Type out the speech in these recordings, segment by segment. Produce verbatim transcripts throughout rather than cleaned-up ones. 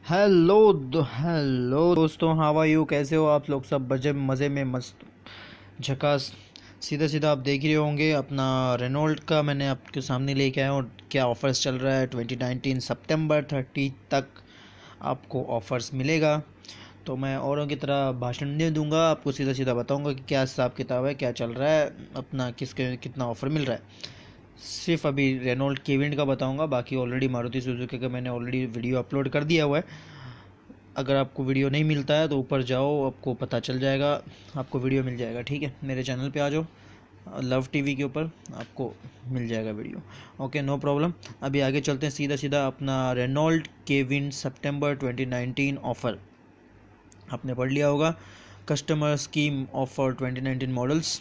Hello दो hello दोस्तों, how are you? कैसे हो आप लोग? सब बजे मज़े में मस्त झकास। सीधा सीधा आप देख ही रहे होंगे अपना रेनॉल्ट का मैंने आपके सामने लेके आया हूँ। क्या ऑफर्स चल रहा है ट्वेंटी नाइनटीन सितंबर थर्टी तक आपको ऑफर्स मिलेगा। तो मैं औरों की तरह भाषण नहीं दूंगा, आपको सीधा सीधा बताऊंगा कि क्या हिसाब किताब है, क्या चल रहा है, अपना किसके कितना ऑफ़र मिल रहा है। सिर्फ अभी रेनॉल्ट केविंड का बताऊंगा, बाकी ऑलरेडी मारुति सुजुकी का मैंने ऑलरेडी वीडियो अपलोड कर दिया हुआ है। अगर आपको वीडियो नहीं मिलता है तो ऊपर जाओ, आपको पता चल जाएगा, आपको वीडियो मिल जाएगा। ठीक है, मेरे चैनल पे आ जाओ, लव टीवी के ऊपर आपको मिल जाएगा वीडियो। Okay, no problem. अभी आगे चलते हैं सीधा सीधा अपना रेनॉल्ट केविन सितंबर ट्वेंटी नाइनटीन ऑफ़र आपने पढ़ लिया होगा। Customer scheme offer twenty nineteen models,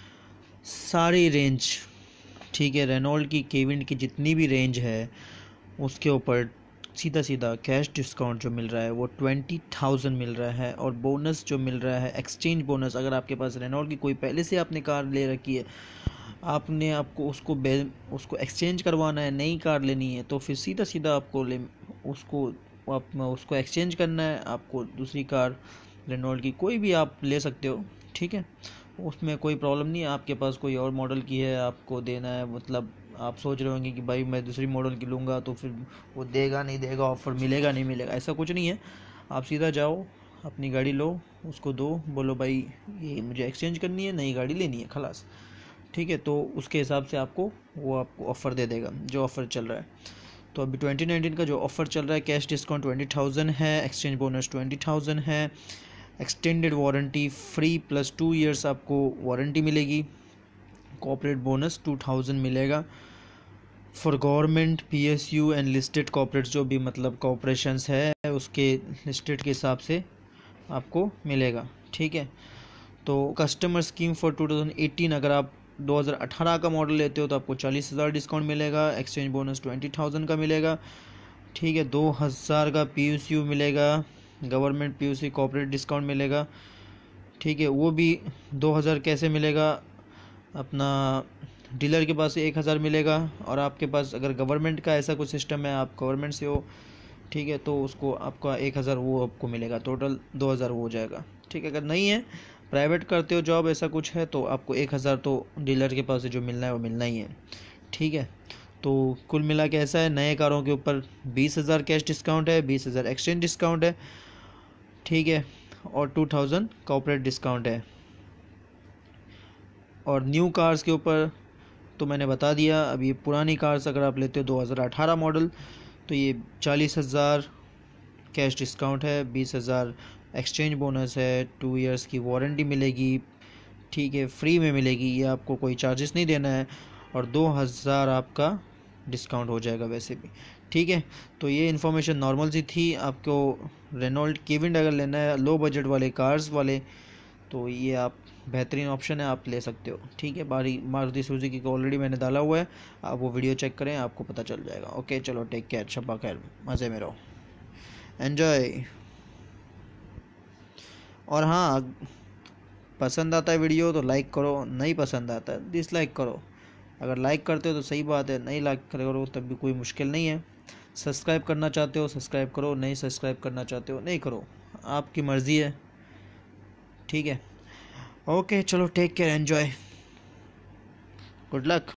सारी रेंज। ठीक है, रेनॉल्ट की केविन की जितनी भी रेंज है उसके ऊपर सीधा सीधा कैश डिस्काउंट जो मिल रहा है वो ट्वेंटी थाउजेंड मिल रहा है। और बोनस जो मिल रहा है, एक्सचेंज बोनस, अगर आपके पास रेनॉल्ट की कोई पहले से आपने कार ले रखी है, आपने आपको उसको उसको एक्सचेंज करवाना है, नई कार लेनी है, तो फिर सीधा सीधा आपको ले उसको आप उसको एक्सचेंज करना है। आपको दूसरी कार रेनॉल्ट की कोई भी आप ले सकते हो। ठीक है, उसमें कोई प्रॉब्लम नहीं है। आपके पास कोई और मॉडल की है, आपको देना है, मतलब आप सोच रहे होंगे कि भाई मैं दूसरी मॉडल की लूँगा तो फिर वो देगा नहीं देगा, ऑफ़र मिलेगा नहीं मिलेगा, ऐसा कुछ नहीं है। आप सीधा जाओ, अपनी गाड़ी लो, उसको दो, बोलो भाई ये मुझे एक्सचेंज करनी है, नई गाड़ी लेनी है, खलास। ठीक है, तो उसके हिसाब से आपको वो आपको ऑफ़र दे देगा जो ऑफ़र चल रहा है। तो अभी ट्वेंटी नाइनटीन का जो ऑफ़र चल रहा है, कैश डिस्काउंट ट्वेंटी थाउजेंड है, एक्सचेंज बोनस ट्वेंटी थाउजेंड है, extended warranty free plus two years आपको वारंटी मिलेगी, कॉर्पोरेट बोनस टू थाउजेंड मिलेगा for government, PSU and listed corporates, जो भी मतलब कॉर्पोरेशंस है उसके लिस्टेड के हिसाब से आपको मिलेगा। ठीक है, तो customer scheme for two thousand eighteen, अगर आप दो हज़ार अठारह का मॉडल लेते हो तो आपको चालीस हज़ार डिस्काउंट मिलेगा, एक्सचेंज बोनस ट्वेंटी थाउजेंड का मिलेगा। ठीक है, दो हज़ार का पीयूसीयू मिलेगा, गवर्नमेंट पीयूसी कॉर्पोरेट डिस्काउंट मिलेगा। ठीक है, वो भी दो हज़ार कैसे मिलेगा, अपना डीलर के पास एक हज़ार मिलेगा, और आपके पास अगर गवर्नमेंट का ऐसा कुछ सिस्टम है, आप गवर्नमेंट से हो, ठीक है, तो उसको आपका एक हज़ार वो आपको मिलेगा, टोटल दो हज़ार वो हो जाएगा। ठीक है, अगर नहीं है, प्राइवेट करते हो जॉब ऐसा कुछ है, तो आपको एक हज़ार तो डीलर के पास से जो मिलना है वो मिलना ही है। ठीक है, तो कुल मिला के ऐसा है, नए कारों के ऊपर बीस हज़ार कैश डिस्काउंट है, बीस हज़ार एक्सचेंज डिस्काउंट है। ठीक है, और टू थाउजेंड कॉर्पोरेट डिस्काउंट है। और न्यू कार्स के ऊपर तो मैंने बता दिया। अभी पुरानी कार्स अगर आप लेते हो दो हज़ार अठारह मॉडल, तो ये चालीस हज़ार कैश डिस्काउंट है, बीस हज़ार एक्सचेंज बोनस है, टू इयर्स की वारंटी मिलेगी। ठीक है, फ्री में मिलेगी, ये आपको कोई चार्जेस नहीं देना है, और दो हज़ार आपका डिस्काउंट हो जाएगा वैसे भी। ठीक है, तो ये इन्फॉर्मेशन नॉर्मल सी थी। आपको रेनॉल्ट केविन अगर लेना है लो बजट वाले कार्स वाले, तो ये आप बेहतरीन ऑप्शन है, आप ले सकते हो। ठीक है, बारी मारुति सुजुकी को ऑलरेडी मैंने डाला हुआ है, आप वो वीडियो चेक करें, आपको पता चल जाएगा। ओके, चलो टेक केयर, शब्बा खैर, मज़े में रहो, एन्जॉय। और हाँ, पसंद आता है वीडियो तो लाइक करो, नहीं पसंद आता है डिसलाइक करो। अगर लाइक करते हो तो सही बात है, नहीं लाइक करो तब भी कोई मुश्किल नहीं है। सब्सक्राइब करना चाहते हो सब्सक्राइब करो, नहीं सब्सक्राइब करना चाहते हो नहीं करो, आपकी मर्ज़ी है। ठीक है, ओके, चलो take care, enjoy, good luck.